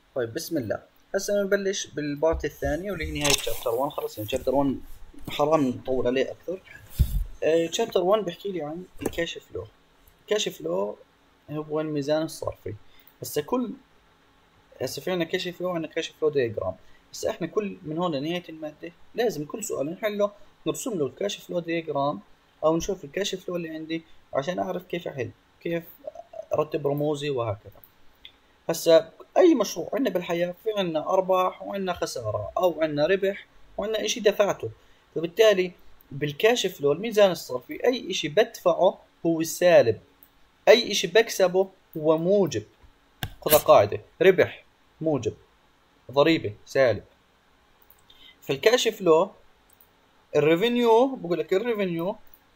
طيب بسم الله. هسه نبلش بالبارت الثاني واللي هي نهاية شابتر 1. خلص يعني شابتر 1 حرام نطول عليه أكثر. شابتر 1 بيحكي لي عن الكاش فلو. الكاش فلو هو الميزان الصرفي. هسه في عنا كاش فلو وعنا كاش فلو دياجرام. هسه احنا كل من هون لنهاية المادة لازم كل سؤال نحله نرسم له الكاش فلو دياجرام أو نشوف الكاش فلو اللي عندي عشان أعرف كيف أحل، كيف أرتب رموزي وهكذا. هسا اي مشروع عندنا بالحياة في عندنا ارباح وعندنا خسارة او عندنا ربح وعندنا اشي دفعته، فبالتالي بالكاش فلو الميزان الصرفي اي اشي بدفعه هو سالب، اي اشي بكسبه هو موجب. خذ قاعدة: ربح موجب، ضريبة سالب. في الكاش فلو الريفينيو بقول لك الريفينيو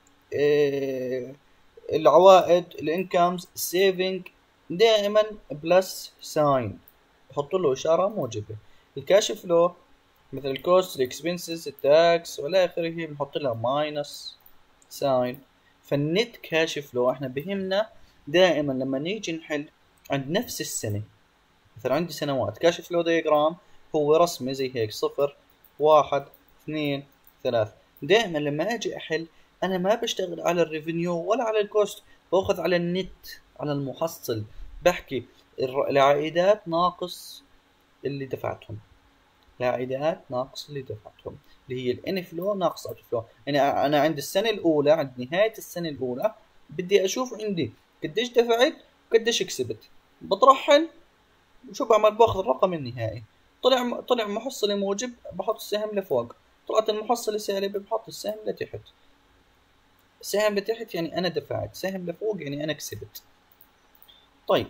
العوائد الانكمز السيفنج دائما بلس ساين، بحط له اشاره موجبه. الكاش فلو مثل الكوست الاكسبنسز التاكس والى اخره بنحط لها ماينس ساين. فالنت كاش فلو احنا بهمنا دائما لما نيجي نحل عند نفس السنه. مثلا عندي سنوات كاش فلو دياجرام هو رسمه زي هيك: 0 1 2 3. دائما لما اجي احل انا ما بشتغل على الريفينيو ولا على الكوست، باخذ على النت، على المحصل. بحكي العائدات ناقص اللي دفعتهم، العائدات ناقص اللي دفعتهم، اللي هي الان فلو ناقص اوت فلو. يعني انا عند السنه الاولى، عند نهايه السنه الاولى بدي اشوف عندي قديش دفعت وقديش كسبت. بطرحل وشو بعمل؟ باخذ الرقم النهائي. طلع محصلة موجب بحط السهم لفوق، طلعت المحصلة سالبة بحط السهم لتحت. سهم لتحت يعني انا دفعت، سهم لفوق يعني انا كسبت. طيب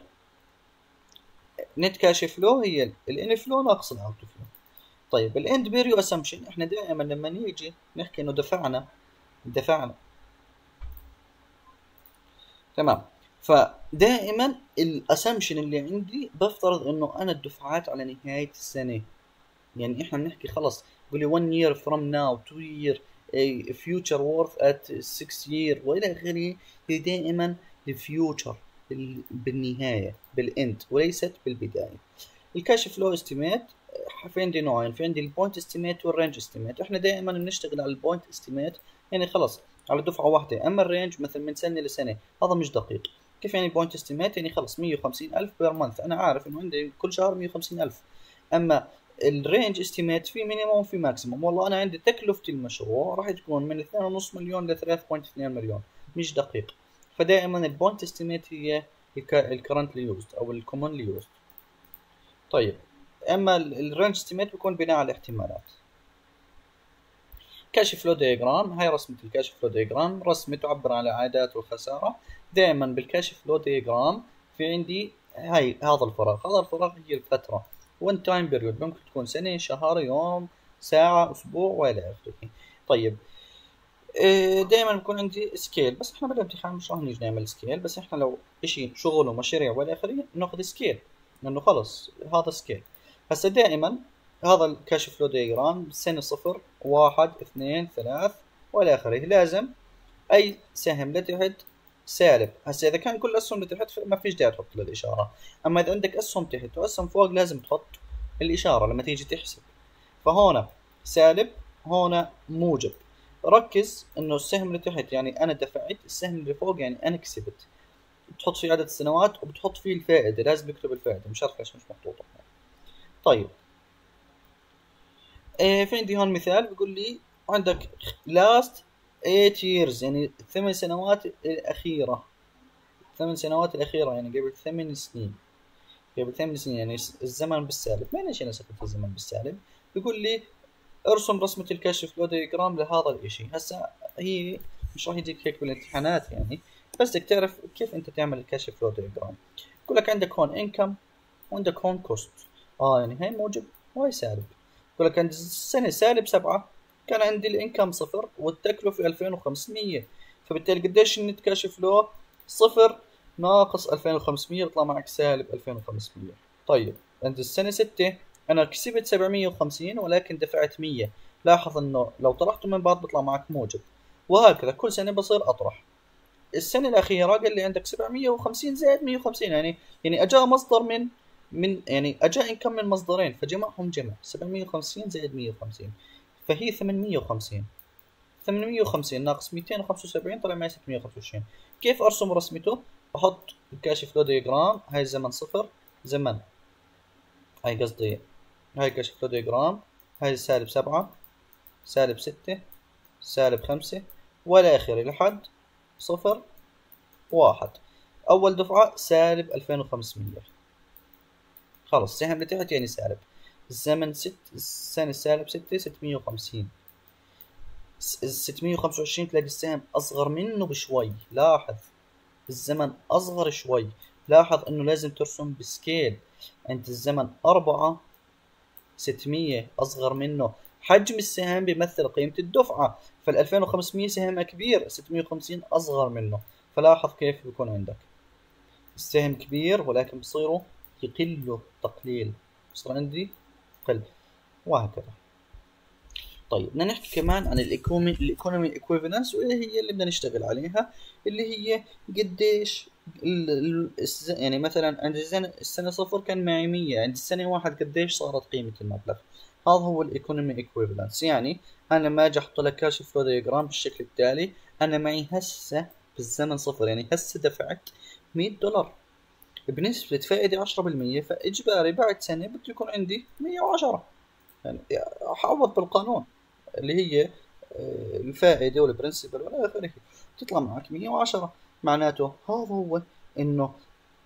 نت كاش فلو هي الان فلو ناقص الاوت فلو. طيب الاند بيريو اسامبشن احنا دائما لما نيجي نحكي انه دفعنا تمام، فدائما الاسامبشن اللي عندي بفترض انه انا الدفعات على نهاية السنة. يعني احنا بنحكي خلص بقول لي 1 year from now 2 year a future worth at 6 year والى اخره. هي دائما الفيوتشر بالنهايه بالاند وليست بالبدايه. الكاش فلو استيميت في عندي نوعين: في عندي البوينت استيميت والرينج استيميت. احنا دائما بنشتغل على البوينت استيميت، يعني خلص على دفعه واحده. اما الرينج مثل من سنه لسنه هذا مش دقيق. كيف يعني البوينت استيميت؟ يعني خلص 150,000 بير مانث، انا عارف انه عندي كل شهر 150,000. اما الرينج استيميت في مينيموم وفي ماكسيموم. والله انا عندي تكلفة المشروع راح تكون من 2.5 مليون ل 3.2 مليون، مش دقيق. فدائما البوينت استيميت هي الكرنتلي يوزد او الكومونلي يوزد. طيب اما الرينج استيميت بيكون بناء على الاحتمالات. كاش فلو دياجرام، هاي رسمة الكاش فلو دياجرام، رسمة تعبر عن العائدات والخسارة. دائما بالكاش فلو دياجرام في عندي هذا الفراغ هي الفترة، وان تايم بيريود، ممكن تكون سنة، شهر، يوم، ساعة، اسبوع والى اخره. طيب دائما بكون عندي سكيل، بس احنا بالامتحان مش راح نيجي نعمل سكيل، بس احنا لو اشي شغل ومشاريع والى اخره ناخذ سكيل لانه خلص هذا سكيل. هسه دائما هذا الكاش فلو دياجرام سنة 0 1 2 3 والى اخره، لازم اي سهم لتحت سالب. هسه اذا كان كل اسهم لتحت ما فيش داعي تحط له الاشاره، اما اذا عندك اسهم تحت واسهم فوق لازم تحط الاشاره لما تيجي تحسب. فهون سالب، هون موجب. ركز انه السهم اللي تحت يعني انا دفعت، السهم اللي فوق يعني انا كسبت. بتحط فيه عدد السنوات وبتحط فيه الفائده، لازم نكتب الفائده، مش عارف ليش مش محطوطه. طيب في عندي هون مثال بيقول لي عندك last 8 years يعني 8 سنوات الأخيرة، 8 سنوات الأخيرة يعني قبل 8 سنين، قبل 8 سنين يعني الزمن بالسالب. ما ليش أنا سكت الزمن بالسالب؟ بيقول لي ارسم رسمة الكاش فلو دياجرام لهذا الإشي. هسا هي مش راح يجيك هيك بالامتحانات يعني، بس بدك تعرف كيف أنت تعمل الكاش فلو دياجرام. يقول لك عندك هون انكم وعندك هون كوست، يعني هاي موجب وهاي سالب. يقول لك عند السنة سالب 7 كان عندي الانكم 0 والتكلفة 2500، فبالتالي قديش النت كاش فلو؟ 0 ناقص 2500 بيطلع معك سالب 2500. طيب عند السنة 6 أنا كسبت 750 ولكن دفعت 100. لاحظ إنه لو طرحته من بعض بيطلع معك موجب، وهكذا كل سنة بصير أطرح. السنة الأخيرة قال لي عندك 750 زائد 150، يعني أجا مصدر من من يعني اجى انكم من مصدرين فجمعهم جمع 750 زائد 150 فهي 850. 850 ناقص 275 طلع معي 625. كيف ارسم رسمته؟ احط الكاشف فلو دياجرام، هاي زمن صفر زمن، هاي قصدي هاي كاشف فلو دياجرام، هاي سالب 7 سالب 6 سالب 5 والى اخره لحد صفر 1. اول دفعة سالب 2500. خلص سهم اللي تحت يعني سالب. الزمن السنة سالب 6 650. 625 تلاقي السهم أصغر منه بشوي. لاحظ الزمن أصغر شوي. لاحظ إنه لازم ترسم بسكيل. عند الزمن 4 600 أصغر منه. حجم السهم بيمثل قيمة الدفعة، فال 2500 سهمها كبير، 650 أصغر منه. فلاحظ كيف بيكون عندك السهم كبير ولكن بصيروا يقلوا تقليل، بصير عندي قل وهكذا. طيب بدنا نحكي كمان عن الايكونومي ايكويفالنس، واللي هي اللي بدنا نشتغل عليها، اللي هي قديش يعني مثلا عند السنة صفر كان معي 100، عند السنة واحد قديش صارت قيمة المبلغ. هذا هو الايكونومي ايكويفالنس. يعني انا لما اجي احط لك كاشف فلو دياجرام بالشكل التالي، انا معي هسه بالزمن صفر، يعني هسه دفعت $100 بنسبة فائدة 10%، فاجباري بعد سنة بده يكون عندي 110. يعني احافظ بالقانون اللي هي الفائدة والبرنسبل والى اخره، تطلع معك 110. معناته هذا هو انه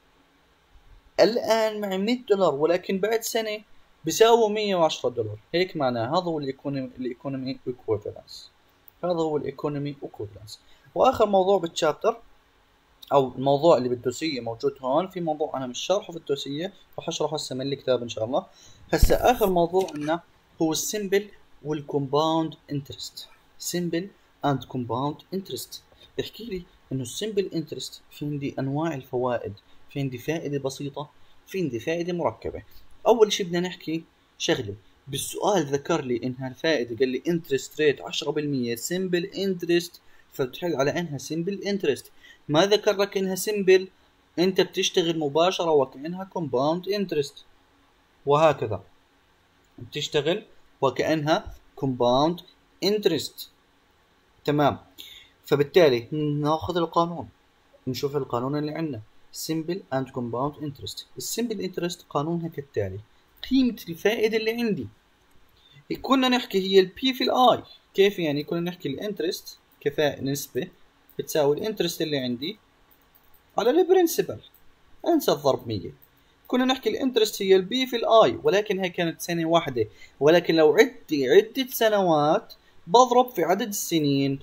الان معي $100 ولكن بعد سنة بيساوي $110. هيك معناه هذا هو الايكونومي ايكويفالنس. هذا هو الايكونومي ايكويفالنس. واخر موضوع بالتشابتر او الموضوع اللي بالدوسية موجود هون، في موضوع انا مش شارحه في الدوسية راح اشرحه هسه من الكتاب ان شاء الله. هسه اخر موضوع عندنا هو السمبل والكومباوند انترست. سمبل اند كومباوند انترست بيحكي لي انه السمبل انترست في عندي انواع الفوائد، في عندي فائدة بسيطة، في عندي فائدة مركبة. اول شيء بدنا نحكي شغلة بالسؤال، ذكر لي انها الفائدة قال لي انترست ريت 10% سمبل انترست، فبتحل على انها سمبل انترست. ما ذكر لك انها سمبل انت بتشتغل مباشرة وكأنها كومباوند انترست، وهكذا بتشتغل وكأنها كومباوند انترست. تمام. فبالتالي ناخذ القانون، نشوف القانون اللي عندنا simple and compound interest. السمبل انترست قانونها كالتالي: قيمة الفائدة اللي عندي كنا نحكي هي البي في الاي. كيف يعني؟ كنا نحكي الانترست كفاءة نسبة بتساوي الانترست اللي عندي على البرنسبل، انسى الضرب 100. كنا نحكي الانترست هي البي في الاي، ولكن هي كانت سنة واحدة، ولكن لو عدتي عدة سنوات بضرب في عدد السنين،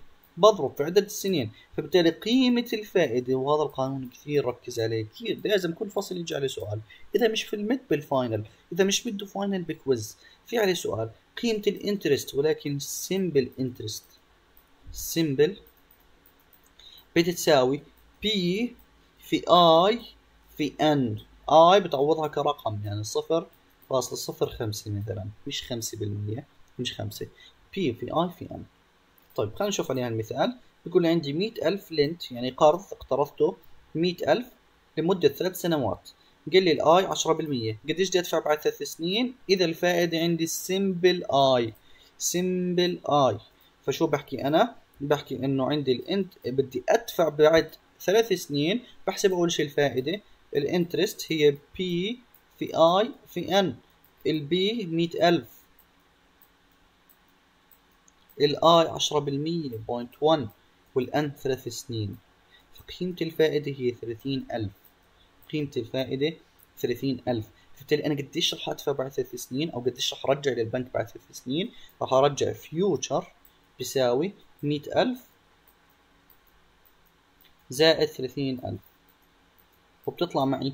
فبالتالي قيمة الفائدة، وهذا القانون كثير ركز عليه، كثير لازم كل فصل يجي عليه سؤال، إذا مش في الميد بالفاينل، إذا مش بده فاينل بكويز في عليه سؤال. قيمة الانترست ولكن سمبل انترست، سمبل بتساوي بي في اي في ان. اي بتعوضها كرقم يعني 0.05 مثلا، مش 5%، مش 5. بي في اي في ان. طيب خلينا نشوف عليها المثال. بيقول لي عندي 100,000 لنت، يعني قرض اقترضته 100,000 لمدة 3 سنوات. قال لي الاي 10%، قديش بدي ادفع بعد 3 سنين؟ اذا الفائدة عندي سمبل اي، فشو بحكي انا؟ بحكي انه عندي الانت بدي ادفع بعد 3 سنين. بحسب اول شيء الفائدة، الانترست هي بي في اي في ان. البي 100,000، الاي 10% 0.1، والان 3 سنين، فقيمة الفائدة هي 30,000. قيمة الفائدة 30,000. فبالتالي أنا قديش رح أدفع بعد 3 سنين، أو قديش رح أرجع للبنك بعد 3 سنين؟ رح أرجع فيوتشر بيساوي 100,000 زائد 30,000، وبتطلع معي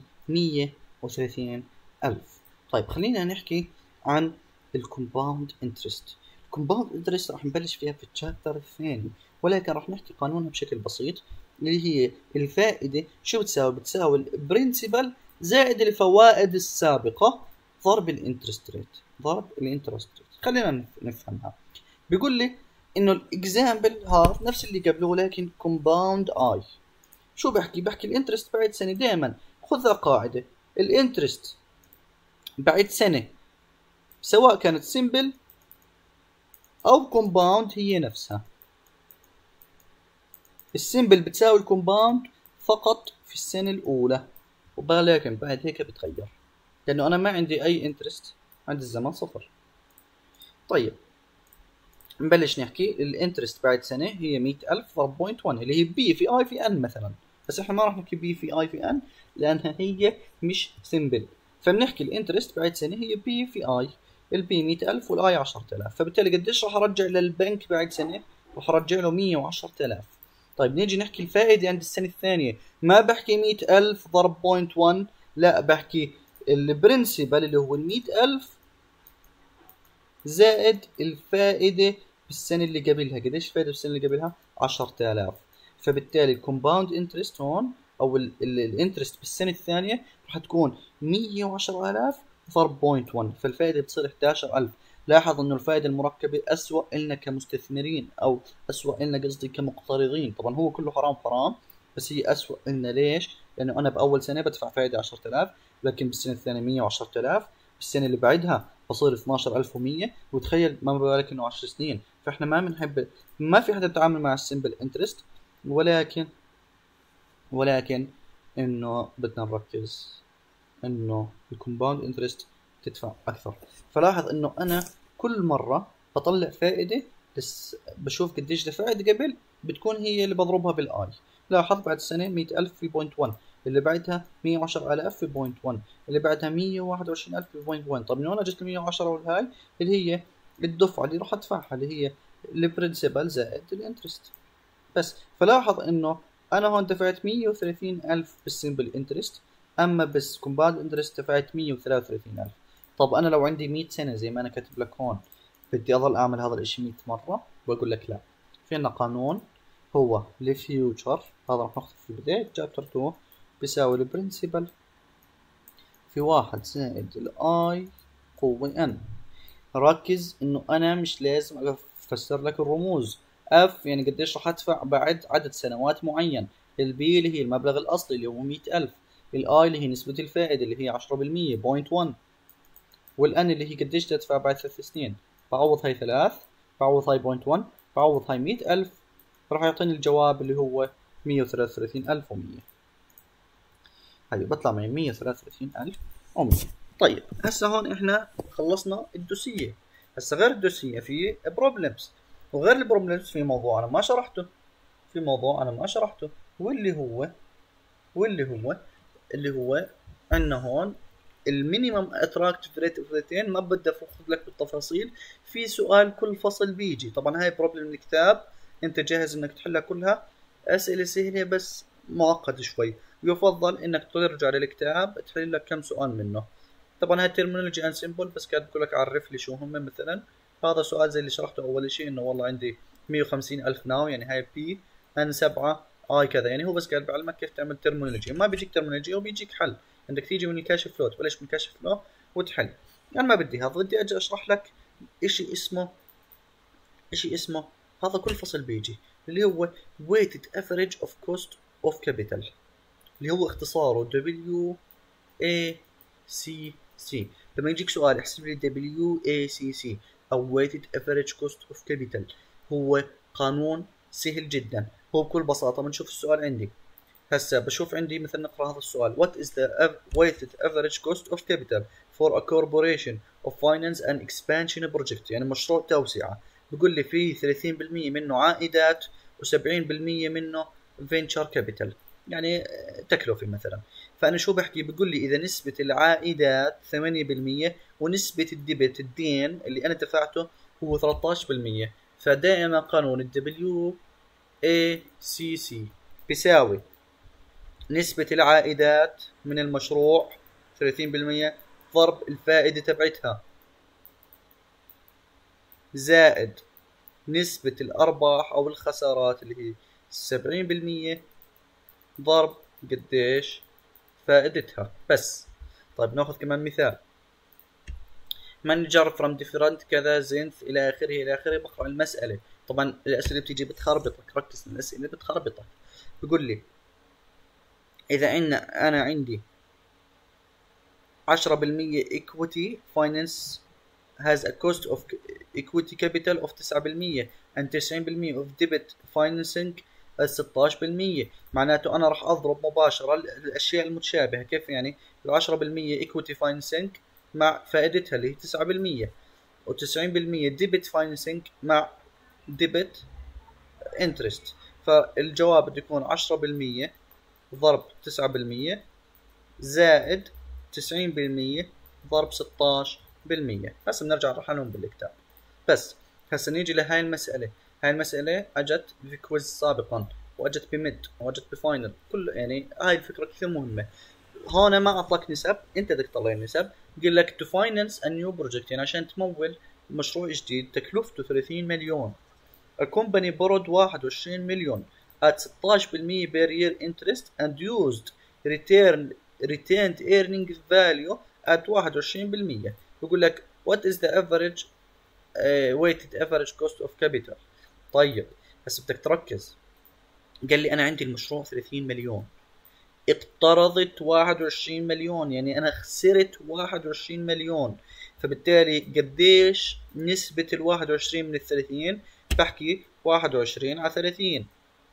130,000. طيب خلينا نحكي عن الكومباوند انترست. الكومباوند انترست راح نبلش فيها في الشابتر الثاني، ولكن راح نحكي قانونها بشكل بسيط، اللي هي الفائدة شو بتساوي؟ بتساوي البرنسبل زائد الفوائد السابقة ضرب الانترست ريت، خلينا نفهمها. بيقول لي انه الاكزامبل هذا نفس اللي قبله ولكن كومباوند اي. شو بحكي الانترست بعد سنة. دائما خذها قاعدة، الانترست بعد سنة، سواء كانت سيمبل أو كومباوند هي نفسها. السيمبل بتساوي الكومباوند فقط في السنة الأولى، ولكن بعد هيك بتغير، لأنه أنا ما عندي أي انترست عند الزمن صفر. طيب نبلش نحكي. الانترست بعد سنة هي 100,000 ضرب 0.1 اللي هي بي في اي في ان مثلا، بس احنا ما راح نحكي بي في اي في ان لأنها هي مش سيمبل. فبنحكي الانترست بعد سنة هي بي في اي، البي 100,000 والاي 10,000. فبالتالي قديش راح ارجع للبنك بعد سنة؟ راح ارجع له 110,000. طيب نيجي نحكي الفائدة عند السنة الثانية. ما بحكي 100,000 ضرب 0.1، لا بحكي البرنسبل اللي هو 100,000 زائد الفائدة بالسنة اللي قبلها. قديش الفائدة بالسنة اللي قبلها؟ 10,000. فبالتالي الكومباوند انترست هون او الانترست بالسنة الثانية راح تكون 110,000 ضرب 0.1، فالفائدة بتصير 11,000. لاحظ انه الفائدة المركبة اسوأ لنا كمستثمرين، او اسوأ لنا قصدي كمقترضين. طبعا هو كله حرام حرام، بس هي اسوأ لنا. ليش؟ لانه انا باول سنة بدفع فائدة 10,000، لكن بالسنة الثانية 110,000، بالسنة اللي بعدها بصير 12,100. وتخيل ما بالك انه 10 سنين. فاحنا ما بنحب، ما في حدا بيتعامل مع السمبل انترست، ولكن انه بدنا نركز انه الكومباوند انترست تدفع اكثر. فلاحظ انه انا كل مرة بطلع فائدة بس بشوف قديش دفعت قبل، بتكون هي اللي بضربها بالاي. لاحظ بعد السنة 100,000 في 0.1، اللي بعدها 110,000 في 0.1، اللي بعدها 121,000 في 0.1. طب من وين اجت ال 110 والهاي؟ اللي هي الدفعة اللي راح ادفعها، اللي هي البرنسبل زائد الانترست بس. فلاحظ انه انا هون دفعت 130,000 بالسمبل انترست، اما بس كومباوند انترست دفعت 133,000. طب انا لو عندي 100 سنة زي ما انا كاتب لك هون، بدي اظل اعمل هذا الاشي 100 مرة؟ بقول لك لا. في عنا قانون هو الفيوتشر، هذا راح ناخذ في بداية شابتر 2، بيساوي البرنسبل في 1 زائد الاي قوة n. ركز انه انا مش لازم افسر لك الرموز. اف يعني قديش راح ادفع بعد عدد سنوات معين، البي اللي هي المبلغ الاصلي اللي هو 100,000، الاي اللي هي نسبة الفائدة اللي هي 10% 0.1، والان اللي هي قديش تدفع بعد 3 سنين. بعوض هاي 3، بعوض هاي 0.1، بعوض هاي 100,000، راح يعطيني الجواب اللي هو 133,100. هاي بطلع معي 133,100. طيب هسه هون احنا خلصنا الدوسية. هسه غير الدوسية في بروبلمز، وغير البروبلمز في موضوع انا ما شرحته، واللي هو اللي هو عندنا هون المينيمم اتراكتيف ريت اوف ريتين. ما بدي اخذ لك بالتفاصيل، في سؤال كل فصل بيجي. طبعا هاي بروبلم الكتاب انت جاهز انك تحلها كلها، اسئله سهله بس معقده شوي. يفضل انك ترجع للكتاب تحل لك كم سؤال منه. طبعا هاي ترمينولوجي ان سيمبل، بس كاتب لك عرف لي شو هم. مثلا هذا سؤال زي اللي شرحته اول شيء، انه والله عندي 150,000 ناو، يعني هاي بي ان 7 اي كذا. يعني هو بس قاعد بعلمك كيف تعمل ترمينولوجي، ما بيجيك ترمينولوجي وبيجيك حل. عندك تيجي من الكاشف فلو، تبلش من الكاشف فلو وتحل. انا يعني ما بدي هذا، بدي اجي اشرح لك اشي اسمه هذا كل فصل بيجي اللي هو weighted average of cost of capital، اللي هو اختصاره WACC. لما يجيك سؤال احسب لي WACC او weighted average cost of capital، هو قانون سهل جدا. هو بكل بساطة بنشوف السؤال عندي. هسه بشوف عندي مثلا نقرأ هذا السؤال: What is the weighted average cost of capital for a corporation of finance and expansion project؟ يعني مشروع توسعة. بيقول لي فيه 30% منه عائدات و70% منه venture capital، يعني تكلفة مثلا. فأنا شو بحكي؟ بيقول لي إذا نسبة العائدات 8% ونسبة الديبت الدين اللي أنا دفعته هو 13%، فدائما قانون ال WACC بيساوي نسبة العائدات من المشروع 30% ضرب الفائدة تبعتها زائد نسبة الأرباح أو الخسارات اللي هي 70% ضرب قديش فائدتها بس. طيب ناخذ كمان مثال: manager from different كذا زينث إلى آخره. بقرأ المسألة. طبعا الأسئلة بتيجي بتخربطك، ركز الأسئلة بتخربطك. بيقول لي إذا أنا عندي 10% equity finance has a cost of equity capital of 9% and 90% of debt financing 16%. معناته أنا راح أضرب مباشرة الأشياء المتشابهة. كيف يعني؟ 10% equity financing مع فائدتها اللي هي 9%، و90% debt financing مع debt interest. فالجواب بده يكون 10% ضرب 9% زائد 90% ضرب 16%. هسه بنرجع نحلهم بالكتاب. بس هسه نيجي لهاي المسألة. هاي المسألة اجت بكويز سابقا، واجت بميد، واجت بفاينل، كل يعني هاي الفكرة كثير مهمة. هون ما اعطاك نسب، انت بدك تطلع النسب. قال لك to finance a new project، يعني عشان تمول مشروع جديد تكلفته 30 مليون. A company borrowed 21 مليون at 16% per year interest and used retained earnings value at 21%. بيقول لك what is the average weighted average cost of capital. طيب بس بدك تركز. قال لي أنا عندي المشروع 30 مليون، اقترضت 21 مليون، يعني أنا خسرت 21 مليون. فبالتالي قديش نسبة 21 من 30؟ بحكي 21 على 30.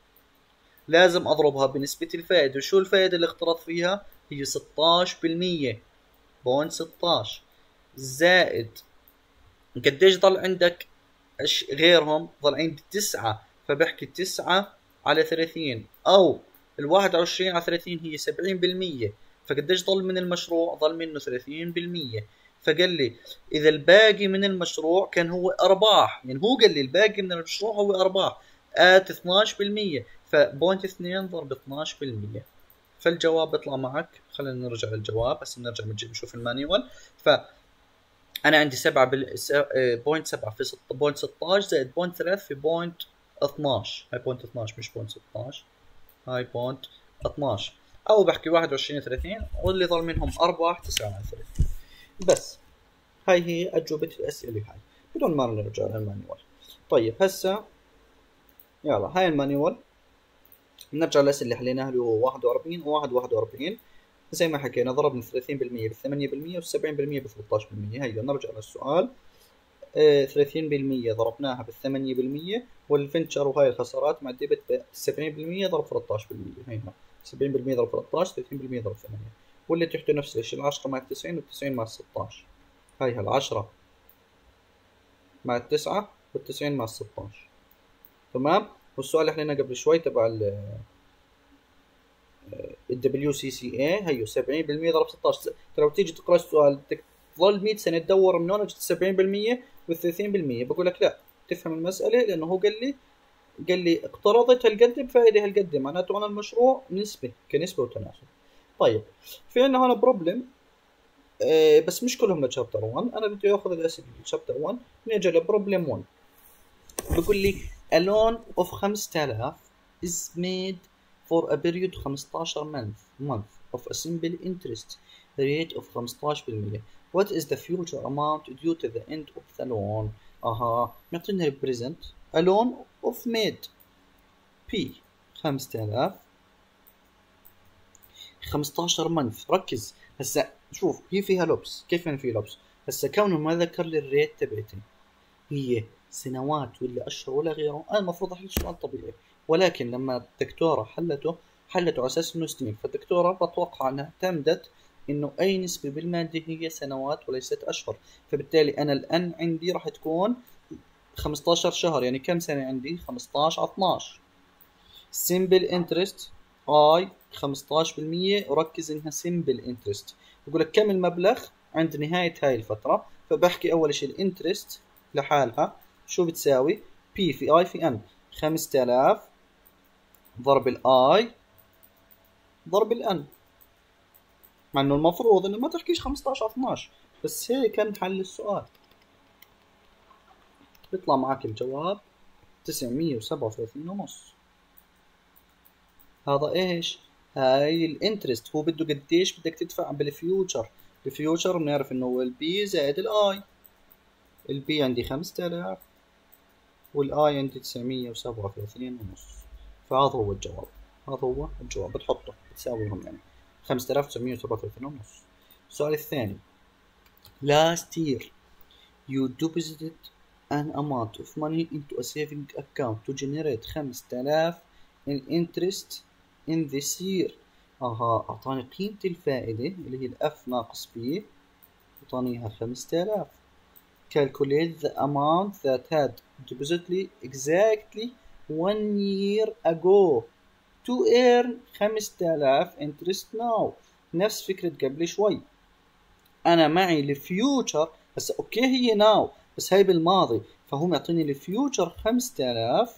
لازم أضربها بنسبة الفائدة. وشو الفائدة اللي اقترض فيها؟ هي 16%، بوينت 16 زائد قديش ضل عندك غيرهم؟ ضل عندي 9، فبحكي 9 على 30، أو 21 على 30 هي 70%. فقديش ضل من المشروع؟ ضل منه 30%. فقال لي إذا الباقي من المشروع كان هو أرباح، يعني هو قال لي الباقي من المشروع هو أرباح آت 12%، فبوينت 2 ضرب 12%. فالجواب بيطلع معك. خلينا نرجع للجواب، بس نرجع نشوف المانيوال. أنا عندي 7 بوينت 7 في بوينت 16 زائد بوينت 3 في بوينت 12. هاي بوينت 12 مش بوينت 16، هاي بوينت 12. أو بحكي 21 30، واللي ضل منهم أرباح 9 على 30. بس هاي هي أجوبة الأسئلة هاي بدون ما نرجع للمانيوال. طيب هسا يلا هاي المانيوال. نرجع للأسئلة اللي حليناها اللي هو 41 و41. زي ما حكينا ضربنا 30% ب8% و70% ب13%. هيا نرجع للسؤال. 30% ضربناها ب8%، والفنتشر وهاي الخسارات مع الديبت ب 70% ضرب 13%. هينا 70% ضرب 13، 30% ضرب 8، واللي تحته نفس الشيء. 10 مع 90 و90 مع 16. هاي ال10 مع 9 وال90 مع 16. تمام. والسؤال اللي حليناه قبل شوي تبع ال WCCA هيو 70% ضرب 16. لو تيجي تقرا السؤال بدك تظل 100 سنه تدور من هون اجت 70% وال30%. بقول لك لا، تفهم المساله، لانه هو قال لي اقترضت هالقد بفائده هالقد، معناته انا المشروع نسبه كنسبه وتناسب. طيب في عندنا هون بروبلم، بس مش كلهم لشابتر 1. انا بدي اخذ الاسئله لشابتر 1. نيجي لبروبلم 1. بقول لي a loan of 5000 is made for a period 15 month of a simple interest rate of 15%. What is the future amount due to the end of the loan? معطينا البريزنت. a loan of made P 5000 15 month. ركز هسا شوف، هي فيها لبس. كيف يعني في لبس؟ هسا كونه ما ذكر لي الريت تبعتي هي سنوات ولا اشهر ولا غيره، انا المفروض احل سؤال طبيعي. ولكن لما الدكتوره حلته على اساس انه سنين، فالدكتوره بتوقع انها اعتمدت انه اي نسبه بالماده هي سنوات وليست اشهر. فبالتالي انا الان عندي راح تكون 15 شهر، يعني كم سنه عندي؟ 15 على 12. سمبل انترست اي 15%، وركز انها سمبل انترست. بقول لك كم المبلغ عند نهايه هاي الفتره. فبحكي اول شيء الانترست لحالها شو بتساوي؟ بي في اي في ان. 5000 ضرب الاي ضرب الان. مع انه المفروض انه ما تحكيش 15 على 12، بس هيك كان حل السؤال. بيطلع معك الجواب 937 ونص. هذا ايش؟ هاي الانترست. هو بده قديش بدك تدفع بالفيوتشر. الفيوتشر بنعرف انه هو البي زائد الاي. البي عندي 5000 والاي عندي 937 ونص. فهذا هو الجواب. هذا هو الجواب. بتحطه بتساويهم يعني 5937 ونص. السؤال الثاني last year you deposited an amount of money into a saving account to generate 5000 in interest in this year. أعطاني قيمة الفائدة اللي هي الأف ناقص B، أعطانيها 5000. Calculate the amount that had deposited exactly 1 year ago to earn 5000 interest now. نفس فكرة قبل شوي. أنا معي الفيوتشر بس أوكي هي ناو بس هاي بالماضي، فهو معطيني الفيوتشر 5000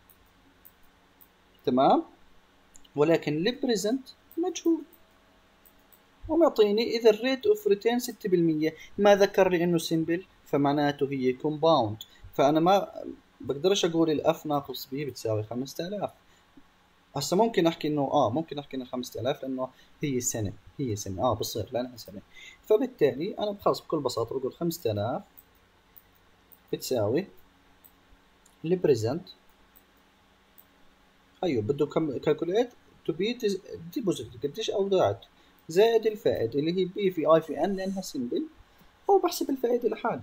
تمام، ولكن البريزنت مجهول. ومعطيني إذا الريت اوف ريتين 6%، ما ذكر لي إنه سمبل فمعناته هي كومباوند، فأنا ما بقدرش أقول الأف ناقص بي بتساوي 5000. هسه ممكن أحكي إنه ممكن أحكي إنه 5000 لأنه هي سنة بصير لأنها سنة، فبالتالي أنا خلص بكل بساطة بقول 5000 بتساوي البريزنت. أيوه بده كالكوليت تو بي ديبوزيت قديش أودعت زائد الفائدة اللي هي بي في اي في ان لأنها سمبل، أو بحسب الفائدة لحال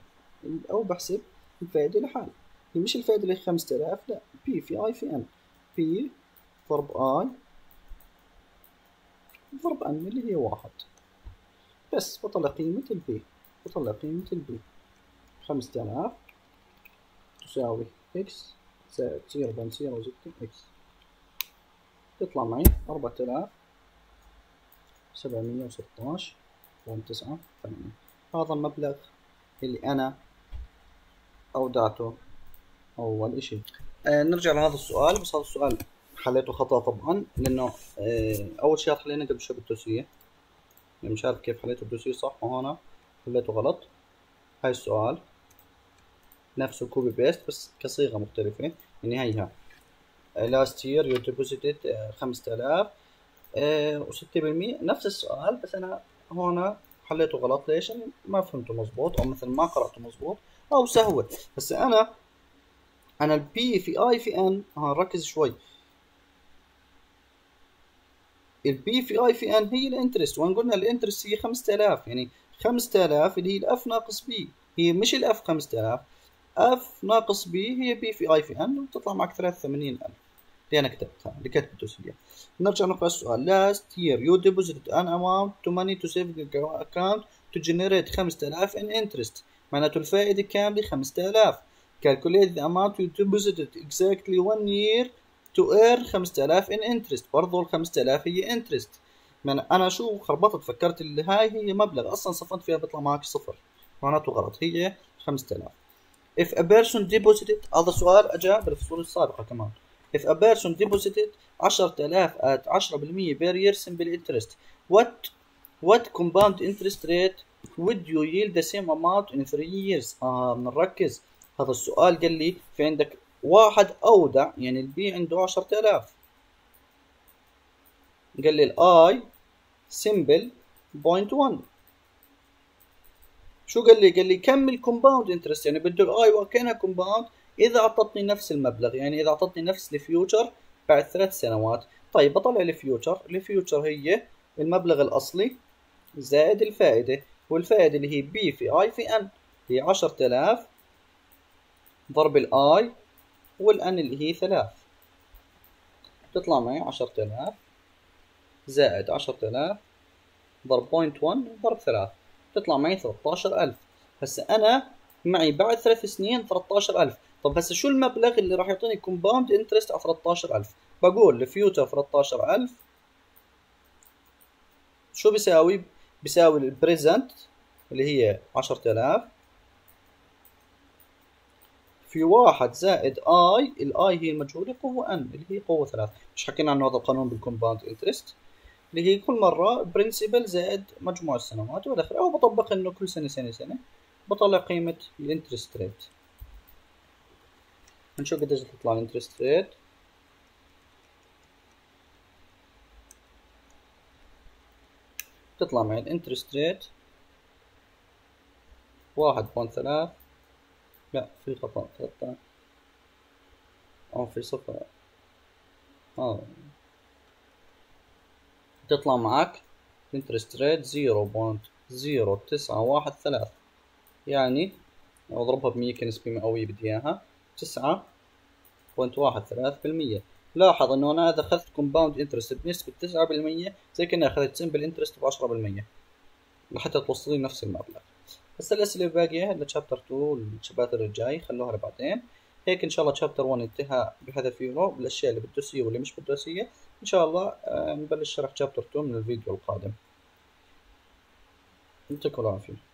هي مش الفائدة اللي 5000، لا بي في اي في ان، بي ضرب اي ضرب ان اللي هي 1، بس بطلع قيمة البي 5000 تساوي اكس زائد 0.06 اكس، تطلع معي 4716.98. هذا المبلغ اللي أنا أودعته أول إشي. نرجع لهذا السؤال، بس هذا السؤال حليته خطأ طبعا، لأنه أول شيء حلينا قبل شوي بالدوسية، يعني مش عارف كيف حليته بالدوسية صح وهنا حليته غلط. هاي السؤال نفسه كوبي بيست بس كصيغة مختلفة، يعني هيها last year you deposited 5000 و6%، نفس السؤال بس أنا هنا حليته غلط. ليش؟ يعني ما فهمته مزبوط، أو مثل ما قرأته مزبوط، أو سهوة. بس أنا البي في اي في ان ركز شوي، البي في اي في ان هي الانترست، وان قلنا الانترست هي 5000، يعني 5000 اللي هي الاف ناقص بي، هي مش الاف 5000، اف ناقص بي هي بي في اي في ان، وتطلع معك 83000 اللي انا كتبتها اللي كتبته سيا. نرجع نقرا السؤال. last year you deposited an amount to money to saving account to generate 5000 in interest، معناته الفائدة كاملة 5000. calculate the amount you deposited exactly 1 year to earn 5000 in interest، برضو ال 5000 هي interest. أنا شو خربطت، فكرت اللي هاي هي مبلغ أصلا صفنت فيها بيطلع معك صفر، معناته غلط، هي 5000. if a person deposited، هذا سؤال أجا بالفصول السابقة كمان. if a person deposited 10000 at 10% per year simple interest، what compound interest rate would you yield the same amount in 3 years؟ بنركز، هذا السؤال قال لي في عندك واحد أودع، يعني البي عنده 10000، قال لي الاي simple 0.1. شو قال لي؟ قال لي كم الكومباوند انترست، يعني بده الاي وكانها كومباوند اذا اعطتني نفس المبلغ، يعني اذا اعطتني نفس الفيوتشر بعد 3 سنوات. طيب بطلع الفيوتشر هي المبلغ الاصلي زائد الفائدة، والفائدة اللي هي بي في اي في ان هي 10000 ضرب الاي والان اللي هي 3، تطلع معي 10000 زائد 10000 ضرب 0.1 ضرب 3، تطلع معي 13000. هسا أنا معي بعد 3 سنين 13000. طب هسا شو المبلغ اللي راح يعطيني كومباوند انترست على 13000؟ بقول الفيوتشر 13000 شو بيساوي؟ بيساوي البريزنت اللي هي 10000 في 1 زائد اي، الاي هي المجهولة قوة ان اللي هي قوة 3، مش حكينا عنه هذا القانون بالكومباوند انترست اللي هي كل مرة برنسبل زائد مجموع السنوات والى اخره، او بطبق انه كل سنة بطلع قيمة الانترست ريت. نشوف قديش تطلع الانترست ريت. تطلع معي الانترست ريت 1.3، لا في خطأ 13 او في صفر، تطلع معك الانترست ريت 0.913. يعني اضربها ب100 كنسبة مئوية بدي اياها 9.13%. لاحظ انه انا اذا اخذت كومباوند انترست بنسبة 9% زي كأني اخذت سمبل انترست ب10% لحتى توصلي نفس المبلغ. بس الاسئلة الباقية لتشابتر 2 والشابتر الجاي خلوها لبعدين. هيك ان شاء الله شابتر 1 انتهى بهدف يورو بالاشياء اللي بدرسية واللي مش بدرسية. ان شاء الله نبلش شرح شابتر 2 من الفيديو القادم. يعطيكم العافية.